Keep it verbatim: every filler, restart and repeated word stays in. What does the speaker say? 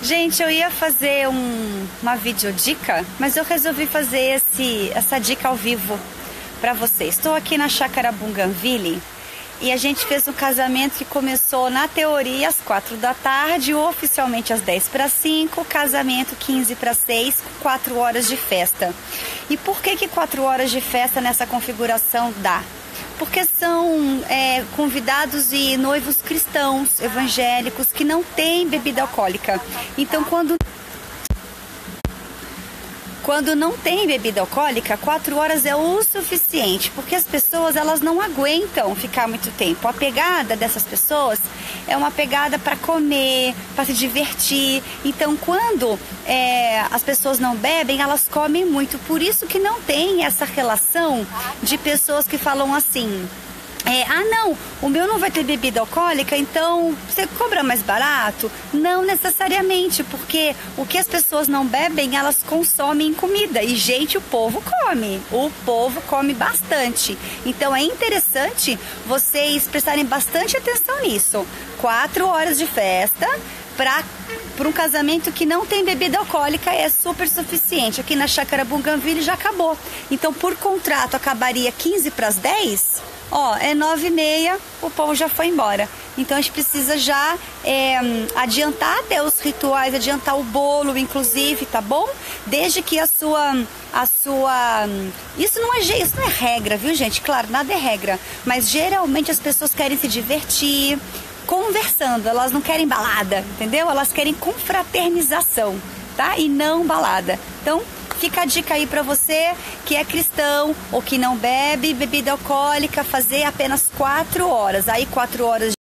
Gente, eu ia fazer um, uma videodica, mas eu resolvi fazer esse, essa dica ao vivo para vocês. Estou aqui na Chácara Bougainville e a gente fez um casamento que começou na teoria às quatro da tarde, oficialmente às dez para cinco, casamento quinze para seis, com quatro horas de festa. E por que que quatro horas de festa nessa configuração dá? Porque são é, convidados e noivos cristãos, evangélicos, que não têm bebida alcoólica. Então, quando, quando não tem bebida alcoólica, quatro horas é o suficiente, porque as pessoas elas não aguentam ficar muito tempo. A pegada dessas pessoas é uma pegada para comer, para se divertir. Então, quando é, as pessoas não bebem, elas comem muito. Por isso que não tem essa relação de pessoas que falam assim... É, ah não, o meu não vai ter bebida alcoólica, então você cobra mais barato? Não necessariamente, porque o que as pessoas não bebem, elas consomem comida. E gente, o povo come, o povo come bastante. Então é interessante vocês prestarem bastante atenção nisso. Quatro horas de festa para para um casamento que não tem bebida alcoólica é super suficiente. Aqui na Chácara Bougainville já acabou. Então por contrato acabaria quinze para as dez... Ó, é nove e meia, o povo já foi embora. Então a gente precisa já é, adiantar até os rituais, adiantar o bolo, inclusive, tá bom? Desde que a sua, a sua, isso não é, isso não é regra, viu, gente? Claro, nada é regra, mas geralmente as pessoas querem se divertir, conversando. Elas não querem balada, entendeu? Elas querem confraternização, tá? E não balada. Então fica a dica aí pra você que é cristão ou que não bebe bebida alcoólica, fazer apenas quatro horas. Aí quatro horas